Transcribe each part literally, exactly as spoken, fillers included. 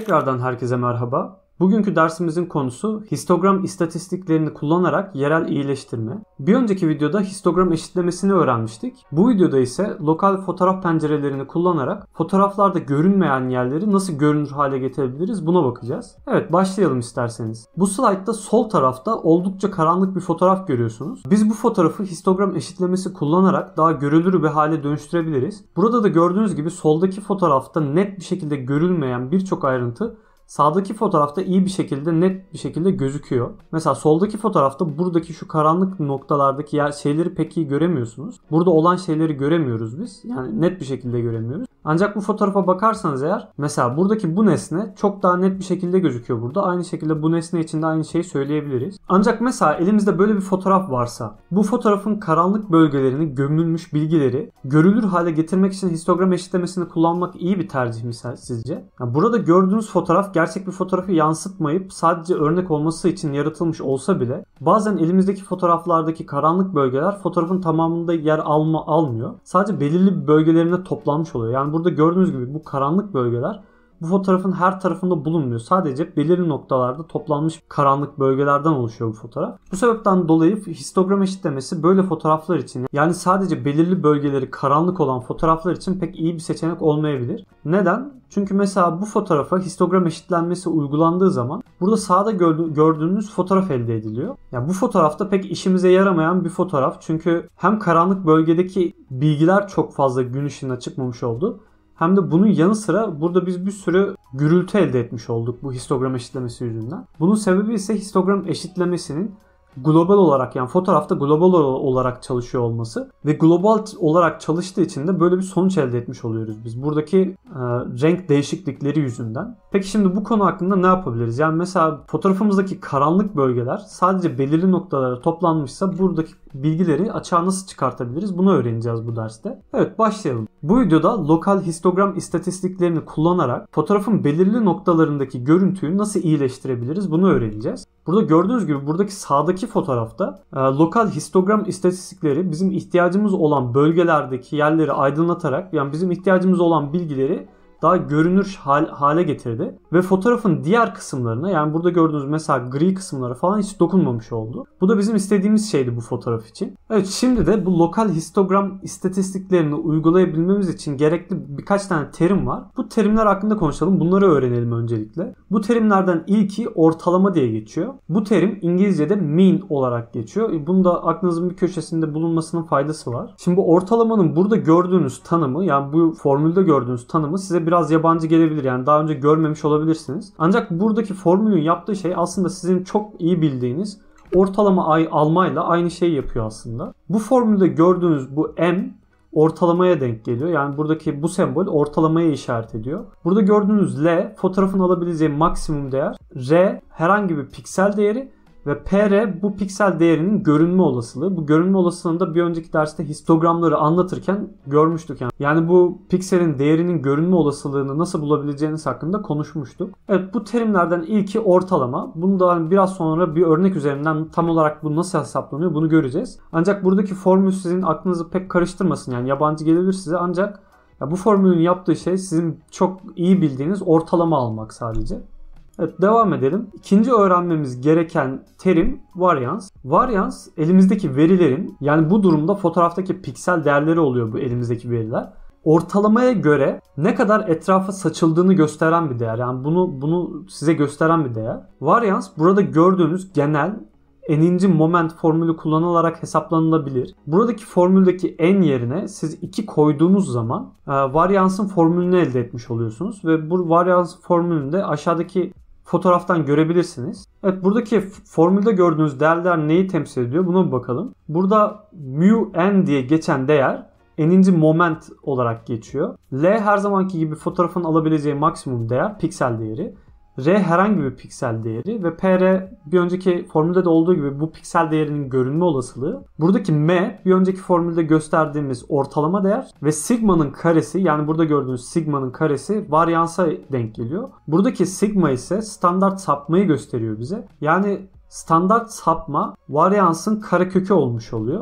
Tekrardan herkese merhaba. Bugünkü dersimizin konusu histogram istatistiklerini kullanarak yerel iyileştirme. Bir önceki videoda histogram eşitlemesini öğrenmiştik. Bu videoda ise lokal fotoğraf pencerelerini kullanarak fotoğraflarda görünmeyen yerleri nasıl görünür hale getirebiliriz buna bakacağız. Evet, başlayalım isterseniz. Bu slaytta sol tarafta oldukça karanlık bir fotoğraf görüyorsunuz. Biz bu fotoğrafı histogram eşitlemesi kullanarak daha görülür bir hale dönüştürebiliriz. Burada da gördüğünüz gibi soldaki fotoğrafta net bir şekilde görülmeyen birçok ayrıntı sağdaki fotoğrafta iyi bir şekilde, net bir şekilde gözüküyor. Mesela soldaki fotoğrafta buradaki şu karanlık noktalardaki yer, şeyleri pek iyi göremiyorsunuz. Burada olan şeyleri göremiyoruz biz. Yani net bir şekilde göremiyoruz. Ancak bu fotoğrafa bakarsanız eğer, mesela buradaki bu nesne çok daha net bir şekilde gözüküyor burada. Aynı şekilde bu nesne için de aynı şeyi söyleyebiliriz. Ancak mesela elimizde böyle bir fotoğraf varsa, bu fotoğrafın karanlık bölgelerini, gömülmüş bilgileri görülür hale getirmek için histogram eşitlemesini kullanmak iyi bir tercih mi sizce? Yani burada gördüğünüz fotoğraf gerçek bir fotoğrafı yansıtmayıp sadece örnek olması için yaratılmış olsa bile bazen elimizdeki fotoğraflardaki karanlık bölgeler fotoğrafın tamamında yer alma almıyor. Sadece belirli bir bölgelerinde toplanmış oluyor. Yani burada gördüğünüz gibi bu karanlık bölgeler bu fotoğrafın her tarafında bulunmuyor. Sadece belirli noktalarda toplanmış karanlık bölgelerden oluşuyor bu fotoğraf. Bu sebepten dolayı histogram eşitlemesi böyle fotoğraflar için, yani sadece belirli bölgeleri karanlık olan fotoğraflar için pek iyi bir seçenek olmayabilir. Neden? Çünkü mesela bu fotoğrafa histogram eşitlenmesi uygulandığı zaman burada sağda gördüğünüz fotoğraf elde ediliyor. Yani bu fotoğrafta pek işimize yaramayan bir fotoğraf. Çünkü hem karanlık bölgedeki bilgiler çok fazla gün ışığına çıkmamış oldu. Hem de bunun yanı sıra burada biz bir sürü gürültü elde etmiş olduk bu histogram eşitlemesi yüzünden. Bunun sebebi ise histogram eşitlemesinin global olarak, yani fotoğrafta global olarak çalışıyor olması ve global olarak çalıştığı için de böyle bir sonuç elde etmiş oluyoruz biz buradaki e, renk değişiklikleri yüzünden. Peki şimdi bu konu hakkında ne yapabiliriz? Yani mesela fotoğrafımızdaki karanlık bölgeler sadece belirli noktalara toplanmışsa buradaki bilgileri açığa nasıl çıkartabiliriz? Bunu öğreneceğiz bu derste. Evet, başlayalım. Bu videoda lokal histogram istatistiklerini kullanarak fotoğrafın belirli noktalarındaki görüntüyü nasıl iyileştirebiliriz? Bunu öğreneceğiz. Burada gördüğünüz gibi buradaki sağdaki fotoğrafta e, lokal histogram istatistikleri bizim ihtiyacımız olan bölgelerdeki yerleri aydınlatarak, yani bizim ihtiyacımız olan bilgileri daha görünür hale getirdi. Ve fotoğrafın diğer kısımlarına, yani burada gördüğünüz mesela gri kısımlara falan hiç dokunmamış oldu. Bu da bizim istediğimiz şeydi bu fotoğraf için. Evet, şimdi de bu lokal histogram istatistiklerini uygulayabilmemiz için gerekli birkaç tane terim var. Bu terimler hakkında konuşalım. Bunları öğrenelim öncelikle. Bu terimlerden ilki ortalama diye geçiyor. Bu terim İngilizce'de mean olarak geçiyor. Bunu da aklınızın bir köşesinde bulunmasının faydası var. Şimdi bu ortalamanın burada gördüğünüz tanımı, yani bu formülde gördüğünüz tanımı size biraz yabancı gelebilir, yani daha önce görmemiş olabilirsiniz. Ancak buradaki formülün yaptığı şey aslında sizin çok iyi bildiğiniz ortalama ay almayla aynı şeyi yapıyor aslında. Bu formülde gördüğünüz bu M ortalamaya denk geliyor. Yani buradaki bu sembol ortalamaya işaret ediyor. Burada gördüğünüz L fotoğrafın alabileceği maksimum değer, R herhangi bir piksel değeri ve P R bu piksel değerinin görünme olasılığı. Bu görünme olasılığını da bir önceki derste histogramları anlatırken görmüştük. Yani, yani bu pikselin değerinin görünme olasılığını nasıl bulabileceğiniz hakkında konuşmuştuk. Evet, bu terimlerden ilki ortalama. Bunu da biraz sonra bir örnek üzerinden tam olarak bu nasıl hesaplanıyor bunu göreceğiz. Ancak buradaki formül sizin aklınızı pek karıştırmasın. Yani yabancı gelebilir size, ancak ya bu formülün yaptığı şey sizin çok iyi bildiğiniz ortalama almak sadece. Evet, devam edelim. İkinci öğrenmemiz gereken terim varyans. Varyans elimizdeki verilerin, yani bu durumda fotoğraftaki piksel değerleri oluyor bu elimizdeki veriler. Ortalamaya göre ne kadar etrafa saçıldığını gösteren bir değer. Yani bunu bunu size gösteren bir değer. Varyans burada gördüğünüz genel eninci moment formülü kullanılarak hesaplanılabilir. Buradaki formüldeki n yerine siz iki koyduğunuz zaman e, varyansın formülünü elde etmiş oluyorsunuz ve bu varyans formülünde aşağıdaki fotoğraftan görebilirsiniz. Evet, buradaki formülde gördüğünüz değerler neyi temsil ediyor? Buna bir bakalım. Burada mu n diye geçen değer n'inci moment olarak geçiyor. L her zamanki gibi fotoğrafın alabileceği maksimum değer, piksel değeri. R herhangi bir piksel değeri ve P R bir önceki formülde de olduğu gibi bu piksel değerinin görünme olasılığı. Buradaki M bir önceki formülde gösterdiğimiz ortalama değer ve sigma'nın karesi, yani burada gördüğünüz sigma'nın karesi varyansa denk geliyor. Buradaki sigma ise standart sapmayı gösteriyor bize. Yani standart sapma varyansın karekökü olmuş oluyor.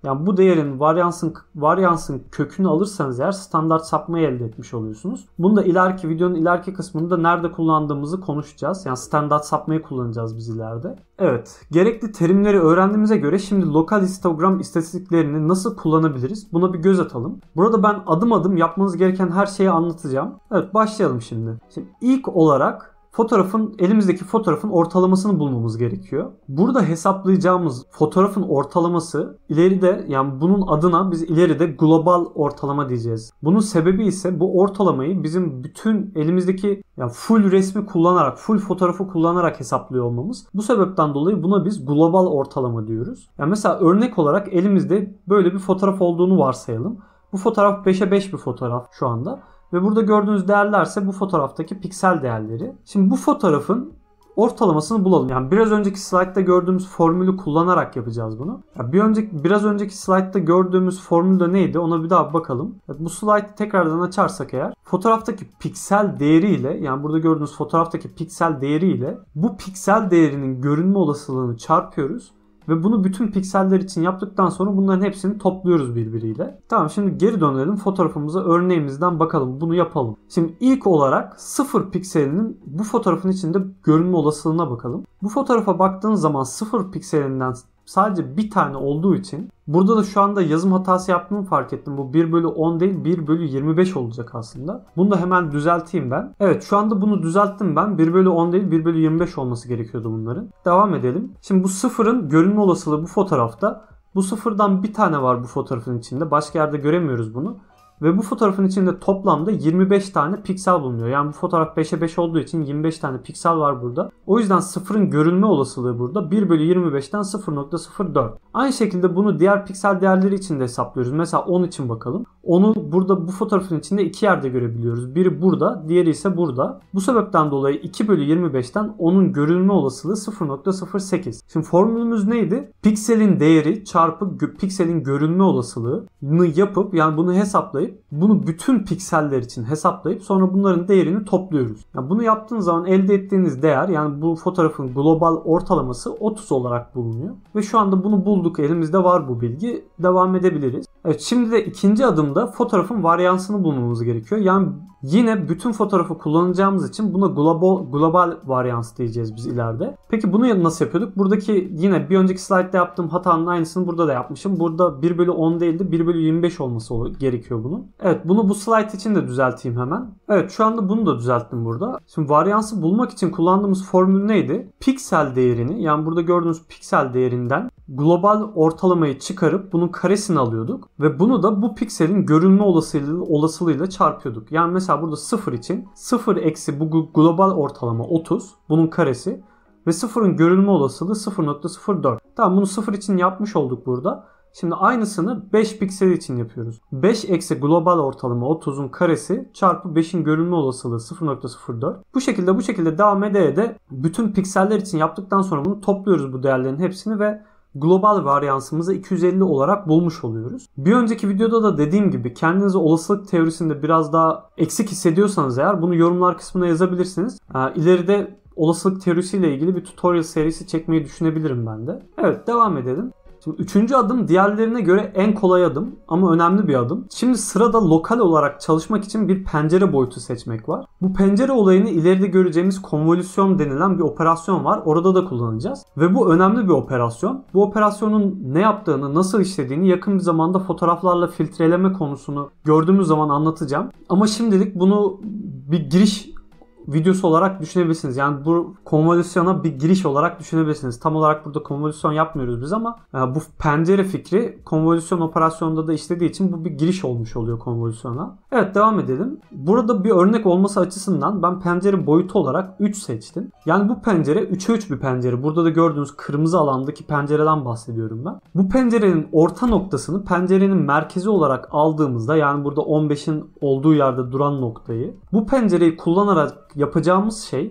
Yani bu değerin varyansın varyansın kökünü alırsanız eğer standart sapmayı elde etmiş oluyorsunuz. Bunu da ileriki videonun ileriki kısmında nerede kullandığımızı konuşacağız. Yani standart sapmayı kullanacağız biz ileride. Evet, gerekli terimleri öğrendiğimize göre şimdi lokal histogram istatistiklerini nasıl kullanabiliriz? Buna bir göz atalım. Burada ben adım adım yapmanız gereken her şeyi anlatacağım. Evet, başlayalım şimdi. Şimdi ilk olarak fotoğrafın, elimizdeki fotoğrafın ortalamasını bulmamız gerekiyor. Burada hesaplayacağımız fotoğrafın ortalaması ileride, yani bunun adına biz ileride global ortalama diyeceğiz. Bunun sebebi ise bu ortalamayı bizim bütün elimizdeki, yani full resmi kullanarak, full fotoğrafı kullanarak hesaplıyor olmamız. Bu sebepten dolayı buna biz global ortalama diyoruz. Yani mesela örnek olarak elimizde böyle bir fotoğraf olduğunu varsayalım. Bu fotoğraf beşe beş bir fotoğraf şu anda. Ve burada gördüğünüz değerlerse bu fotoğraftaki piksel değerleri. Şimdi bu fotoğrafın ortalamasını bulalım. Yani biraz önceki slaytta gördüğümüz formülü kullanarak yapacağız bunu. Yani bir önceki biraz önceki slaytta gördüğümüz formül de neydi? Ona bir daha bakalım. Evet, bu slaytı tekrardan açarsak eğer fotoğraftaki piksel değeriyle, yani burada gördüğünüz fotoğraftaki piksel değeriyle bu piksel değerinin görünme olasılığını çarpıyoruz. Ve bunu bütün pikseller için yaptıktan sonra bunların hepsini topluyoruz birbiriyle. Tamam, şimdi geri dönelim fotoğrafımıza, örneğimizden bakalım, bunu yapalım. Şimdi ilk olarak sıfır pikselinin bu fotoğrafın içinde görünme olasılığına bakalım. Bu fotoğrafa baktığınız zaman sıfır pikselinden sadece bir tane olduğu için burada da şu anda yazım hatası yaptığımı fark ettim. Bu bir bölü on değil bir bölü yirmi beş olacak aslında. Bunu da hemen düzelteyim ben. Evet, şu anda bunu düzelttim ben. bir bölü on değil bir bölü yirmi beş olması gerekiyordu bunların. Devam edelim. Şimdi bu sıfırın görünme olasılığı bu fotoğrafta. Bu sıfırdan bir tane var bu fotoğrafın içinde. Başka yerde göremiyoruz bunu. Ve bu fotoğrafın içinde toplamda yirmi beş tane piksel bulunuyor. Yani bu fotoğraf beşe beş olduğu için yirmi beş tane piksel var burada. O yüzden sıfırın görünme olasılığı burada bir bölü yirmi beşten sıfır nokta sıfır dört. Aynı şekilde bunu diğer piksel değerleri için de hesaplıyoruz. Mesela on için bakalım. onu burada bu fotoğrafın içinde iki yerde görebiliyoruz. Biri burada, diğeri ise burada. Bu sebepten dolayı iki bölü yirmi beşten onun görünme olasılığı sıfır nokta sıfır sekiz. Şimdi formülümüz neydi? Pikselin değeri çarpı gö- pikselin görünme olasılığını yapıp, yani bunu hesaplayıp bunu bütün pikseller için hesaplayıp sonra bunların değerini topluyoruz. Yani bunu yaptığınız zaman elde ettiğiniz değer, yani bu fotoğrafın global ortalaması otuz olarak bulunuyor. Ve şu anda bunu bulduk. Elimizde var bu bilgi. Devam edebiliriz. Evet, şimdi de ikinci adımda fotoğrafın varyansını bulmamız gerekiyor. Yani yine bütün fotoğrafı kullanacağımız için buna global, global varyans diyeceğiz biz ileride. Peki bunu nasıl yapıyorduk? Buradaki yine bir önceki slaytta yaptığım hatanın aynısını burada da yapmışım. Burada bir bölü on değildi, bir bölü yirmi beş olması gerekiyor bunun. Evet, bunu bu slayt için de düzelteyim hemen. Evet, şu anda bunu da düzelttim burada. Şimdi varyansı bulmak için kullandığımız formül neydi? Piksel değerini, yani burada gördüğünüz piksel değerinden global ortalamayı çıkarıp bunun karesini alıyorduk. Ve bunu da bu pikselin görünme olasılığı, olasılığıyla çarpıyorduk. Yani mesela burada sıfır için sıfır eksi bu global ortalama otuz, bunun karesi. Ve sıfırın görünme olasılığı sıfır nokta sıfır dört. Tamam, bunu sıfır için yapmış olduk burada. Şimdi aynısını beş piksel için yapıyoruz. beş eksi global ortalama otuzun karesi çarpı beşin görünme olasılığı sıfır nokta sıfır dört. Bu şekilde bu şekilde devam ede de bütün pikseller için yaptıktan sonra bunu topluyoruz, bu değerlerin hepsini, ve global varyansımızı iki yüz elli olarak bulmuş oluyoruz. Bir önceki videoda da dediğim gibi kendinizi olasılık teorisinde biraz daha eksik hissediyorsanız eğer bunu yorumlar kısmına yazabilirsiniz. İleride olasılık teorisiyle ilgili bir tutorial serisi çekmeyi düşünebilirim ben de. Evet, devam edelim. Şimdi üçüncü adım diğerlerine göre en kolay adım ama önemli bir adım. Şimdi sırada lokal olarak çalışmak için bir pencere boyutu seçmek var. Bu pencere olayını ileride göreceğimiz konvolüsyon denilen bir operasyon var. Orada da kullanacağız. Ve bu önemli bir operasyon. Bu operasyonun ne yaptığını, nasıl işlediğini yakın bir zamanda fotoğraflarla filtreleme konusunu gördüğümüz zaman anlatacağım. Ama şimdilik bunu bir giriş videosu olarak düşünebilirsiniz. Yani bu konvolüsyona bir giriş olarak düşünebilirsiniz. Tam olarak burada konvolüsyon yapmıyoruz biz ama bu pencere fikri konvolüsyon operasyonunda da işlediği için bu bir giriş olmuş oluyor konvolüsyona. Evet, devam edelim. Burada bir örnek olması açısından ben pencere boyutu olarak üç seçtim. Yani bu pencere üçe üç bir pencere. Burada da gördüğünüz kırmızı alandaki pencereden bahsediyorum ben. Bu pencerenin orta noktasını pencerenin merkezi olarak aldığımızda, yani burada on beşin olduğu yerde duran noktayı, bu pencereyi kullanarak yapacağımız şey,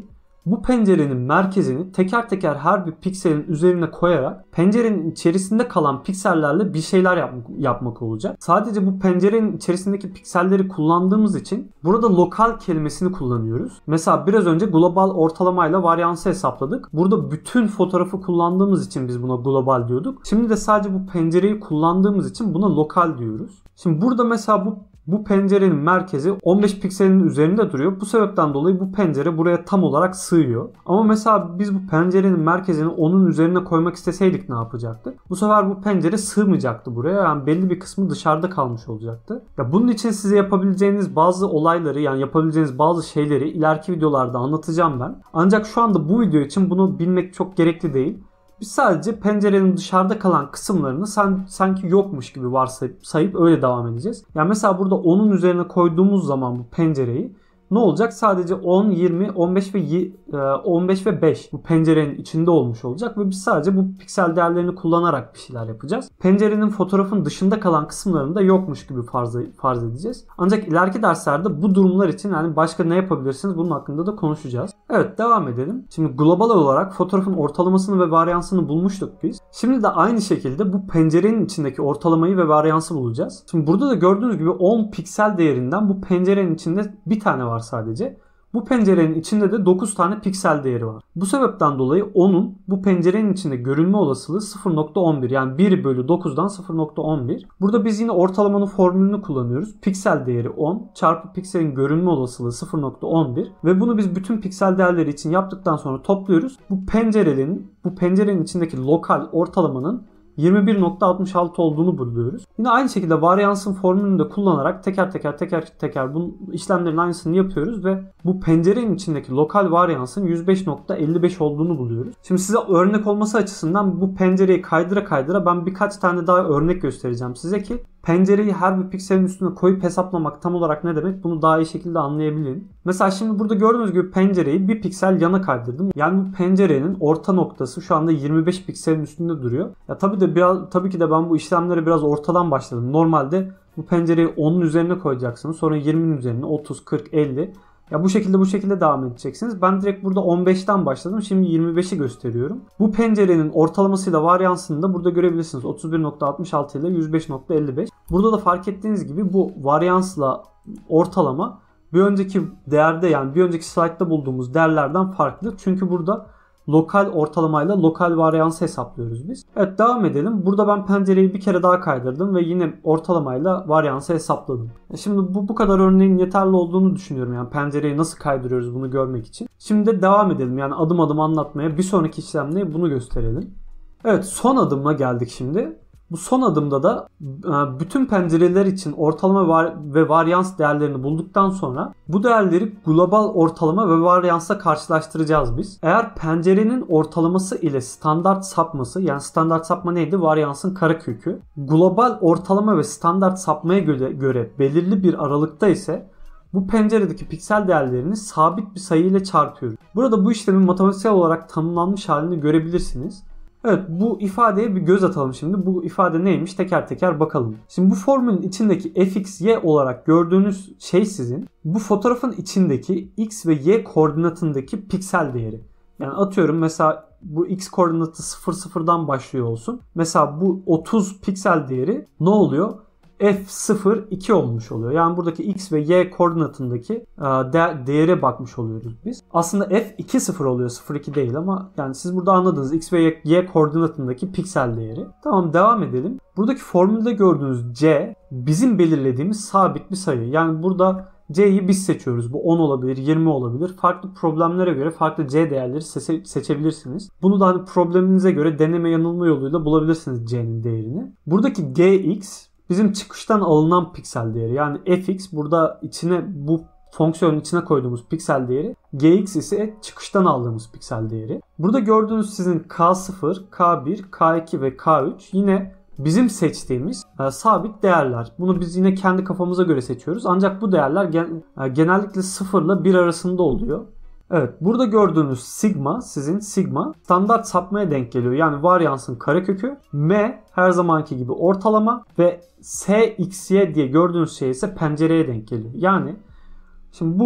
Bu pencerenin merkezini teker teker her bir pikselin üzerine koyarak pencerenin içerisinde kalan piksellerle bir şeyler yapmak, yapmak olacak. Sadece bu pencerenin içerisindeki pikselleri kullandığımız için burada lokal kelimesini kullanıyoruz. Mesela biraz önce global ortalamayla varyansı hesapladık. Burada bütün fotoğrafı kullandığımız için biz buna global diyorduk. Şimdi de sadece bu pencereyi kullandığımız için buna lokal diyoruz. Şimdi burada mesela bu Bu pencerenin merkezi on beş pikselin üzerinde duruyor. Bu sebepten dolayı bu pencere buraya tam olarak sığıyor. Ama mesela biz bu pencerenin merkezini onun üzerine koymak isteseydik ne yapacaktık? Bu sefer bu pencere sığmayacaktı buraya. Yani belli bir kısmı dışarıda kalmış olacaktı. Ya bunun için size yapabileceğiniz bazı olayları, yani yapabileceğiniz bazı şeyleri ileriki videolarda anlatacağım ben. Ancak şu anda bu video için bunu bilmek çok gerekli değil. Biz sadece pencerenin dışarıda kalan kısımlarını san, sanki yokmuş gibi varsayıp sayıp öyle devam edeceğiz. Yani mesela burada onun üzerine koyduğumuz zaman bu pencereyi ne olacak? Sadece on, yirmi, on beş ve on beş ve beş bu pencerenin içinde olmuş olacak ve biz sadece bu piksel değerlerini kullanarak bir şeyler yapacağız. Pencerenin fotoğrafın dışında kalan kısımlarını da yokmuş gibi farz, farz edeceğiz. Ancak ileriki derslerde bu durumlar için yani başka ne yapabilirsiniz bunun hakkında da konuşacağız. Evet, devam edelim. Şimdi global olarak fotoğrafın ortalamasını ve varyansını bulmuştuk biz. Şimdi de aynı şekilde bu pencerenin içindeki ortalamayı ve varyansı bulacağız. Şimdi burada da gördüğünüz gibi on piksel değerinden bu pencerenin içinde bir tane var sadece. Bu pencerenin içinde de dokuz tane piksel değeri var. Bu sebepten dolayı onun bu pencerenin içinde görünme olasılığı sıfır nokta on bir, yani bir bölü dokuzdan sıfır nokta on bir. Burada biz yine ortalamanın formülünü kullanıyoruz. Piksel değeri on çarpı pikselin görünme olasılığı sıfır nokta on bir ve bunu biz bütün piksel değerleri için yaptıktan sonra topluyoruz. Bu pencerenin bu pencerenin içindeki lokal ortalamanın yirmi bir nokta altmış altı olduğunu buluyoruz. Yine aynı şekilde varyansın formülünü de kullanarak teker teker teker teker bu işlemlerin aynısını yapıyoruz ve bu pencerenin içindeki lokal varyansın yüz beş nokta elli beş olduğunu buluyoruz. Şimdi size örnek olması açısından bu pencereyi kaydıra kaydıra ben birkaç tane daha örnek göstereceğim size ki pencereyi her bir pikselin üstüne koyup hesaplamak tam olarak ne demek bunu daha iyi şekilde anlayabilin. Mesela şimdi burada gördüğünüz gibi pencereyi bir piksel yana kaydırdım. Yani bu pencerenin orta noktası şu anda yirmi beş pikselin üstünde duruyor. Ya tabii de biraz tabii ki de ben bu işlemlere biraz ortadan başladım. Normalde bu pencereyi onun üzerine koyacaksınız. Sonra yirminin üzerine otuz, kırk, elli. Ya bu şekilde bu şekilde devam edeceksiniz. Ben direkt burada on beşten başladım. Şimdi yirmi beşi gösteriyorum. Bu pencerenin ortalamasıyla varyansını da burada görebilirsiniz. otuz bir nokta altmış altı ile yüz beş nokta elli beş. Burada da fark ettiğiniz gibi bu varyansla ortalama bir önceki değerde, yani bir önceki slaytta bulduğumuz değerlerden farklı. Çünkü burada lokal ortalamayla lokal varyansı hesaplıyoruz biz. Evet, devam edelim. Burada ben pencereyi bir kere daha kaydırdım ve yine ortalamayla varyansı hesapladım. Şimdi bu bu kadar örneğin yeterli olduğunu düşünüyorum. Yani pencereyi nasıl kaydırıyoruz bunu görmek için. Şimdi de devam edelim. Yani adım adım anlatmaya. Bir sonraki işlemle bunu gösterelim. Evet, son adıma geldik şimdi. Bu son adımda da bütün pencereler için ortalama ve varyans değerlerini bulduktan sonra bu değerleri global ortalama ve varyansla karşılaştıracağız biz. Eğer pencerenin ortalaması ile standart sapması, yani standart sapma neydi? Varyansın karekökü. Global ortalama ve standart sapmaya göre, göre belirli bir aralıkta ise bu penceredeki piksel değerlerini sabit bir sayı ile çarpıyoruz. Burada bu işlemin matematiksel olarak tanımlanmış halini görebilirsiniz. Evet, bu ifadeye bir göz atalım şimdi. Bu ifade neymiş? Teker teker bakalım. Şimdi bu formülün içindeki fx, y olarak gördüğünüz şey sizin bu fotoğrafın içindeki x ve y koordinatındaki piksel değeri. Yani atıyorum mesela bu x koordinatı sıfır sıfırdan başlıyor olsun. Mesela bu otuz piksel değeri ne oluyor? f sıfır iki olmuş oluyor. Yani buradaki x ve y koordinatındaki de- değere bakmış oluyoruz biz. Aslında f iki sıfır oluyor, sıfır iki değil ama yani siz burada anladınız, x ve y, y koordinatındaki piksel değeri. Tamam, devam edelim. Buradaki formülde gördüğünüz c bizim belirlediğimiz sabit bir sayı. Yani burada c'yi biz seçiyoruz. Bu on olabilir, yirmi olabilir. Farklı problemlere göre farklı c değerleri seçe- seçebilirsiniz. Bunu da hani probleminize göre deneme yanılma yoluyla bulabilirsiniz c'nin değerini. Buradaki gx bizim çıkıştan alınan piksel değeri. Yani fx burada içine bu fonksiyonun içine koyduğumuz piksel değeri. Gx ise çıkıştan aldığımız piksel değeri. Burada gördüğünüz sizin k sıfır, k bir, k iki ve k üç yine bizim seçtiğimiz e, sabit değerler. Bunu biz yine kendi kafamıza göre seçiyoruz. Ancak bu değerler gen, e, genellikle sıfır ile bir arasında oluyor. Evet, burada gördüğünüz sigma sizin sigma standart sapmaya denk geliyor. Yani varyansın karekökü. M her zamanki gibi ortalama ve S, X, Y diye gördüğünüz şey ise pencereye denk geliyor. Yani şimdi bu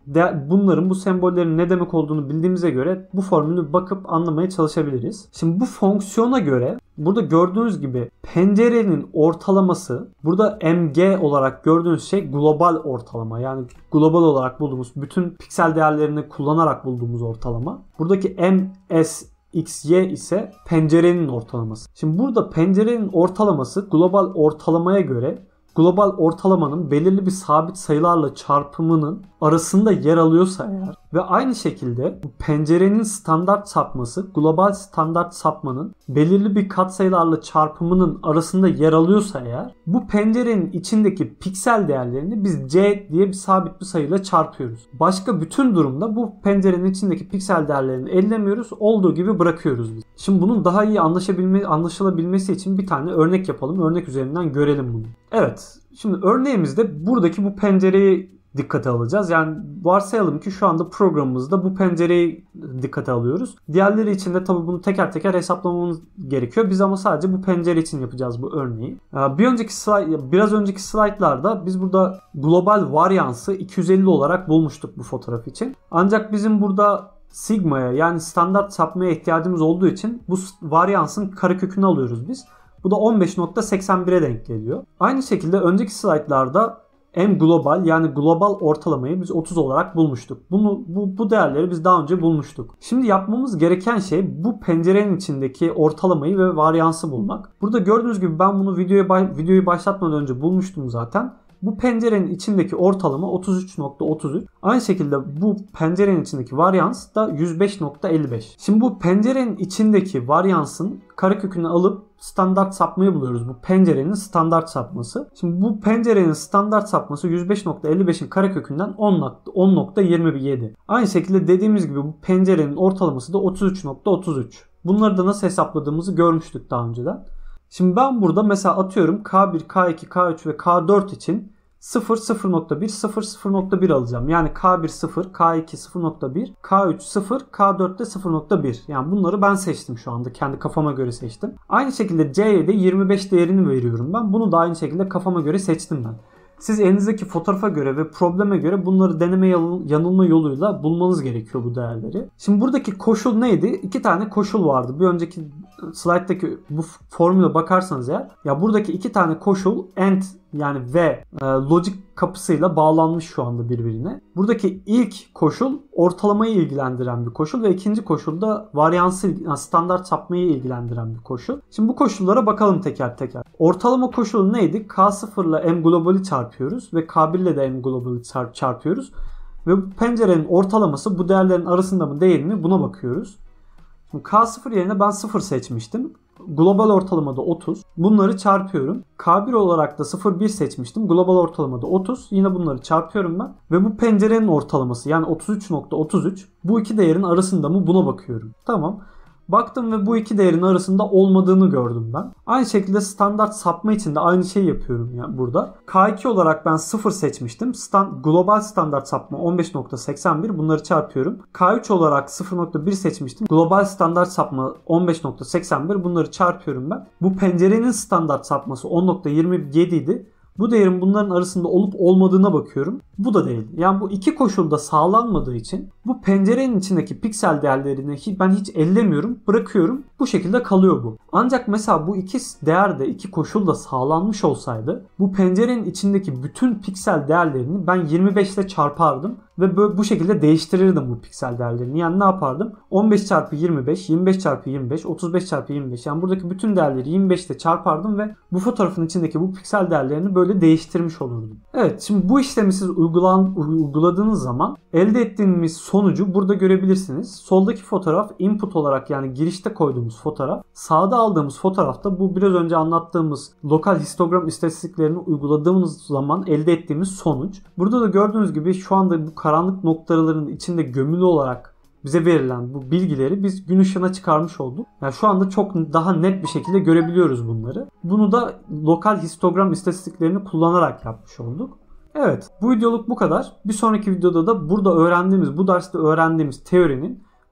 de, bunların, bu sembollerin ne demek olduğunu bildiğimize göre bu formülü bakıp anlamaya çalışabiliriz. Şimdi bu fonksiyona göre burada gördüğünüz gibi pencerenin ortalaması, burada M G olarak gördüğünüz şey global ortalama. Yani global olarak bulduğumuz, bütün piksel değerlerini kullanarak bulduğumuz ortalama. Buradaki M S X Y ise pencerenin ortalaması. Şimdi burada pencerenin ortalaması global ortalamaya göre global ortalamanın belirli bir sabit sayılarla çarpımının arasında yer alıyorsa eğer ve aynı şekilde bu pencerenin standart sapması global standart sapmanın belirli bir katsayılarla çarpımının arasında yer alıyorsa eğer bu pencerenin içindeki piksel değerlerini biz C diye bir sabit bir sayıyla çarpıyoruz. Başka bütün durumda bu pencerenin içindeki piksel değerlerini ellemiyoruz. Olduğu gibi bırakıyoruz biz. Şimdi bunun daha iyi anlaşabilme, anlaşılabilmesi için bir tane örnek yapalım. Örnek üzerinden görelim bunu. Evet. Şimdi örneğimizde buradaki bu pencereyi dikkate alacağız. Yani varsayalım ki şu anda programımızda bu pencereyi dikkate alıyoruz. Diğerleri için de tabii bunu teker teker hesaplamamız gerekiyor. Biz ama sadece bu pencere için yapacağız bu örneği. Bir önceki slide, biraz önceki slaytlarda biz burada global varyansı iki yüz elli olarak bulmuştuk bu fotoğraf için. Ancak bizim burada sigma'ya yani standart sapmaya ihtiyacımız olduğu için bu varyansın karekökünü alıyoruz biz. Bu da on beş nokta seksen bire denk geliyor. Aynı şekilde önceki slaytlarda M global yani global ortalamayı biz otuz olarak bulmuştuk. Bunu bu, bu değerleri biz daha önce bulmuştuk. Şimdi yapmamız gereken şey bu pencerenin içindeki ortalamayı ve varyansı bulmak. Burada gördüğünüz gibi ben bunu videoyu videoyu başlatmadan önce bulmuştum zaten. Bu pencerenin içindeki ortalama otuz üç nokta otuz üç. Aynı şekilde bu pencerenin içindeki varyans da yüz beş nokta elli beş. Şimdi bu pencerenin içindeki varyansın karekökünü alıp standart sapmayı buluyoruz. Bu pencerenin standart sapması. Şimdi bu pencerenin standart sapması yüz beş nokta elli beşin karekökünden on nokta yirmi yedi. Aynı şekilde dediğimiz gibi bu pencerenin ortalaması da otuz üç nokta otuz üç. Bunları da nasıl hesapladığımızı görmüştük daha önceden. Şimdi ben burada mesela atıyorum K bir, K iki, K üç ve K dört için sıfır, sıfır nokta bir, sıfır, sıfır nokta bir alacağım. Yani K bir sıfır, K iki sıfır nokta bir, K üç sıfır, K dört de sıfır nokta bir. Yani bunları ben seçtim şu anda. Kendi kafama göre seçtim. Aynı şekilde C'ye de yirmi beş değerini veriyorum ben. Bunu da aynı şekilde kafama göre seçtim ben. Siz elinizdeki fotoğrafa göre ve probleme göre bunları deneme yanılma yoluyla bulmanız gerekiyor bu değerleri. Şimdi buradaki koşul neydi? İki tane koşul vardı. Bir önceki slayttaki bu formüle bakarsanız eğer ya buradaki iki tane koşul AND yani ve e, logic kapısıyla bağlanmış şu anda birbirine. Buradaki ilk koşul ortalamayı ilgilendiren bir koşul ve ikinci koşul da varyansı yani standart sapmayı ilgilendiren bir koşul. Şimdi bu koşullara bakalım teker teker. Ortalama koşulu neydi? K sıfır ile M globali çarpıyoruz ve K bir ile de M globali çarp çarpıyoruz. Ve bu pencerenin ortalaması bu değerlerin arasında mı değil mi buna bakıyoruz. Şimdi K sıfır yerine ben sıfır seçmiştim. Global ortalamada otuz. Bunları çarpıyorum. K bir olarak da sıfır virgül bir seçmiştim. Global ortalamada otuz. Yine bunları çarpıyorum ben. Ve bu pencerenin ortalaması yani otuz üç nokta otuz üç. Bu iki değerin arasında mı buna bakıyorum. Tamam. Baktım ve bu iki değerin arasında olmadığını gördüm ben. Aynı şekilde standart sapma için de aynı şeyi yapıyorum yani burada. K iki olarak ben sıfır seçmiştim. Stand, global standart sapma on beş nokta seksen bir. Bunları çarpıyorum. K üç olarak sıfır nokta bir seçmiştim. Global standart sapma on beş nokta seksen bir. Bunları çarpıyorum ben. Bu pencerenin standart sapması on nokta yirmi yedi idi. Bu değerin bunların arasında olup olmadığına bakıyorum. Bu da değil. Yani bu iki koşulda sağlanmadığı için bu pencerenin içindeki piksel değerlerini ben hiç ellemiyorum, bırakıyorum. Bu şekilde kalıyor bu. Ancak mesela bu iki değer de iki koşul da sağlanmış olsaydı bu pencerenin içindeki bütün piksel değerlerini ben yirmi beş ile çarpardım ve böyle bu şekilde değiştirirdim bu piksel değerlerini. Yani ne yapardım? on beş çarpı yirmi beş, yirmi beş çarpı yirmi beş, otuz beş çarpı yirmi beş. Yani buradaki bütün değerleri yirmi beş ile çarpardım ve bu fotoğrafın içindeki bu piksel değerlerini böyle değiştirmiş olurdum. Evet, şimdi bu işlemi siz uygulan, uyguladığınız zaman elde ettiğimiz sonucu burada görebilirsiniz. Soldaki fotoğraf input olarak yani girişte koyduğumuz fotoğraf. Sağda aldığımız fotoğrafta bu biraz önce anlattığımız lokal histogram istatistiklerini uyguladığımız zaman elde ettiğimiz sonuç. Burada da gördüğünüz gibi şu anda bu karanlık noktaların içinde gömülü olarak bize verilen bu bilgileri biz gün ışığına çıkarmış olduk. Yani şu anda çok daha net bir şekilde görebiliyoruz bunları. Bunu da lokal histogram istatistiklerini kullanarak yapmış olduk. Evet, bu videoluk bu kadar. Bir sonraki videoda da burada öğrendiğimiz, bu derste öğrendiğimiz teorinin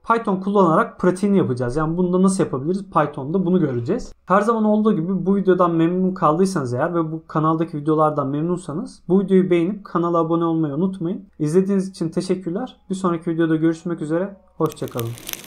Python kullanarak pratiğini yapacağız. Yani bunu da nasıl yapabiliriz? Python'da bunu göreceğiz. Her zaman olduğu gibi bu videodan memnun kaldıysanız eğer ve bu kanaldaki videolardan memnunsanız bu videoyu beğenip kanala abone olmayı unutmayın. İzlediğiniz için teşekkürler. Bir sonraki videoda görüşmek üzere. Hoşça kalın.